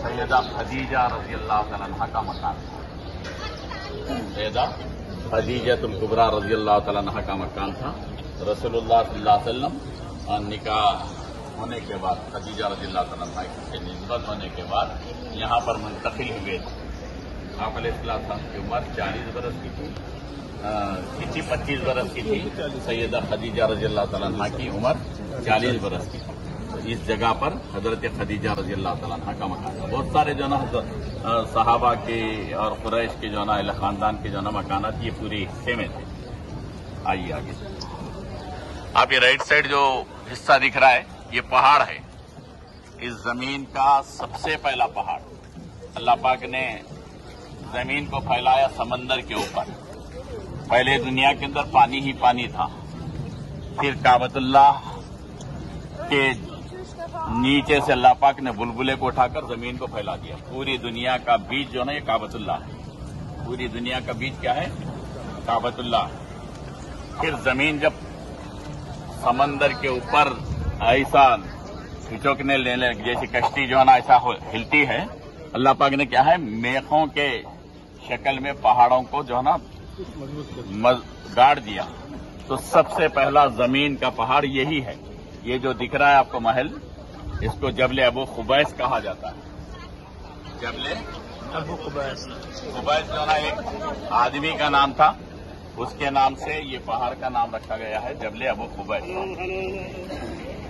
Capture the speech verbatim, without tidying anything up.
सैयदा खदीजा रजी अल्लाह तआला अन्हा का मकान था। सैयदा खदीजा तुल कुबरा रजी अल्लाह तआला अन्हा का मकान था। रसूलुल्लाह सल्लल्लाहु अलैहि वसल्लम निकाह होने के बाद, खदीजा रजी अल्लाह तआला अन्हा से निस्बत होने के बाद यहाँ पर मुंतकिल हुए थे। आप अलैहिस्सलाम की उम्र चालीस बरस की थी, किसी पच्चीस बरस की थी। सैयदा खदीजा रजी अल्लाह तआला अन्हा की उम्र चालीस बरस की थी। तो इस जगह पर हजरत खदीजा रजी अल्लाह तआला अन्हा का मकान है। बहुत सारे जो ना सहाबा के और कुरैश के जो ना अहले खानदान के जो ना मकानात ये पूरे हिस्से में थे। आइए आगे। आप ये राइट साइड जो हिस्सा दिख रहा है ये पहाड़ है। इस जमीन का सबसे पहला पहाड़ अल्लाह पाक ने जमीन को फैलाया समंदर के ऊपर। पहले दुनिया के अंदर पानी ही पानी था, फिर काबतुल्लाह के नीचे से अल्लाह पाक ने बुलबुले को उठाकर जमीन को फैला दिया। पूरी दुनिया का बीज जो है ये काबतुल्लाह है। पूरी दुनिया का बीज क्या है? काबतुल्लाह। फिर जमीन जब समंदर के ऊपर ऐसा हिचोकने लेने जैसी कश्ती जो है ना ऐसा हिलती है, अल्लाह पाक ने क्या है मेखों के शक्ल में पहाड़ों को जो है ना गाड़ दिया। तो सबसे पहला जमीन का पहाड़ यही है। ये जो दिख रहा है आपको महल, इसको जबले अबू खुबैस कहा जाता है। जबले अबू खुबैस खुबैस जो ना एक आदमी का नाम था, उसके नाम से ये पहाड़ का नाम रखा गया है जबले अबू खुबैस।